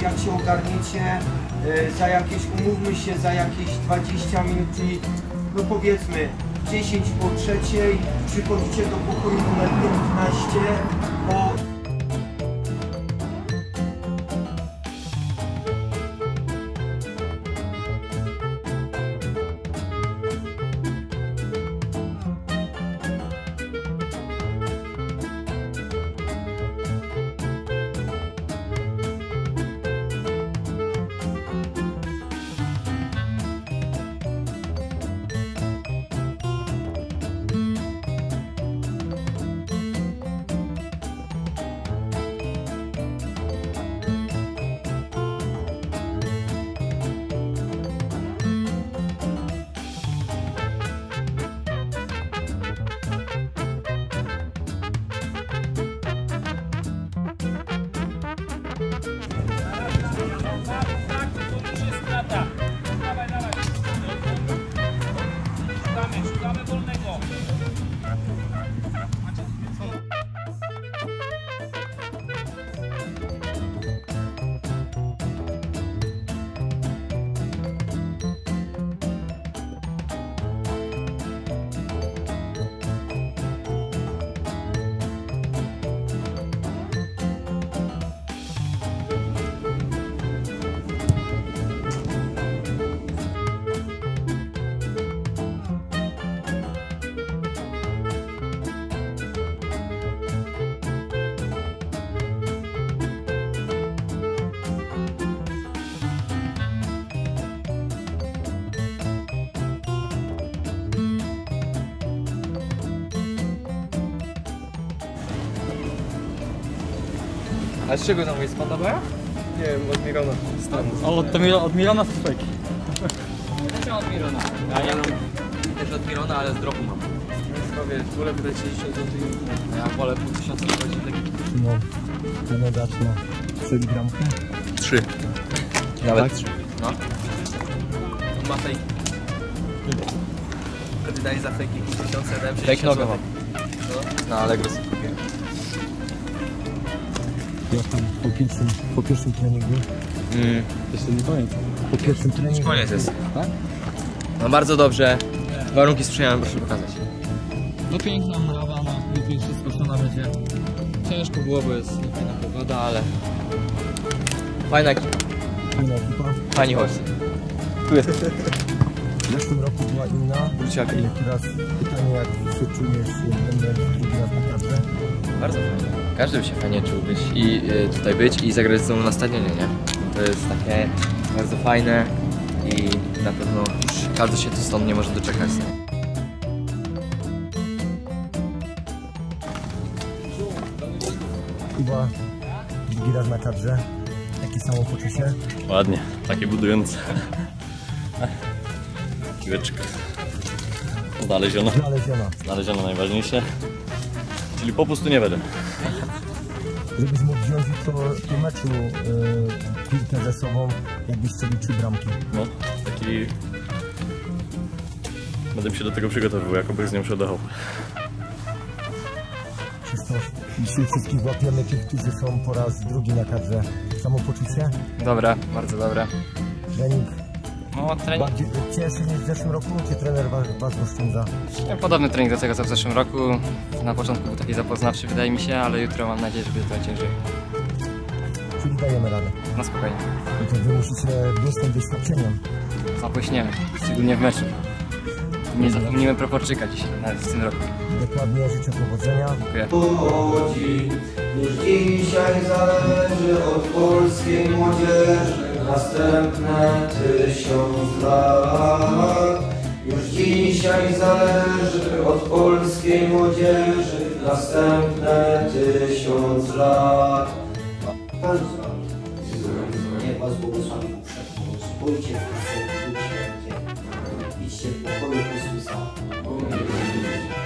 jak się ogarniecie, za jakieś, umówmy się, za jakieś 20 minut, czyli no powiedzmy 10 po trzeciej, przychodzicie do pokoju numer 15, bo Szukamy wolnego. A z czego tam jest Panda Boja? Nie wiem, od Mirona. Od Milana z fake. Też od Mirona. Ja mam też od Milana, ale z dropu mam. Prawie wolę wydać 60 zł. Ja wolę pół tysiąca zobaczyć taki. no, ten odacz ma 3 gramki. 3. Nawet 3. No. On ma fake. Wtedy daje za fake pół tysiąca, dałem 60 Fake nogę zł. No, Allegro sobie kupiłem. Ja tam po pierwszym treningu. Jeszcze nie koniec. Po pierwszym treningu. Koniec jest. Tak? No bardzo dobrze. Warunki sprzyjają, proszę pokazać. No piękna mrawa, no jutro wszystko szona będzie. Ciężko było, bo jest niefajna pogoda, ale Fajna ekipa. Fajna ekipa. Fajni chodźcy. Tu jest. W zeszłym roku była inna. Wróciaki. Teraz pytanie, jak się czujesz, będę drugi raz na kadrze. Bardzo fajnie. Każdy by się fajnie czuł być i tutaj być i zagrać z sobą na stadionie, nie? To jest takie bardzo fajne i na pewno już każdy się tu stąd nie może doczekać. Kuba, drugi raz na kadrze. Jakie samopoczucie? Ładnie, takie budujące. Piłeczka. Znaleziona. Znaleziona. Znaleziona najważniejsze. Czyli po prostu nie będę. Żebyś mógł wziąć po meczu piłkę ze sobą, jakbyś strzelił 3 bramki. No, taki... Będę się do tego przygotowywał, jakoby z nią się odechał. Krzysztof, dzisiaj wszystkich łapiemy, tych, którzy są po raz drugi na kadrze. Samopoczucie? dobre, bardzo dobre. Trening No trening, bardziej cięższy niż w zeszłym roku, czy trener was oszczędza? podobny trening do tego co w zeszłym roku. Na początku był taki zapoznawczy wydaje mi się, ale jutro mam nadzieję, że będzie trochę ciężej. Czyli dajemy radę. No spokojnie. I to wy musicie błysnąć doświadczeniem. Zapłyśniemy, szczególnie w meczu. Nie zapomnimy proporczyka dzisiaj, nawet w tym roku. Dokładnie, życzę powodzenia. Dziękuję. Pochodzi, już dzisiaj zależy od polskiej młodzieży następne 1000 lat. Już dzisiaj zależy od polskiej młodzieży następne 1000 lat. Niech was błogosławi uprzednio. Spójrzcie w serce, idźcie w pokoju Chrystusa.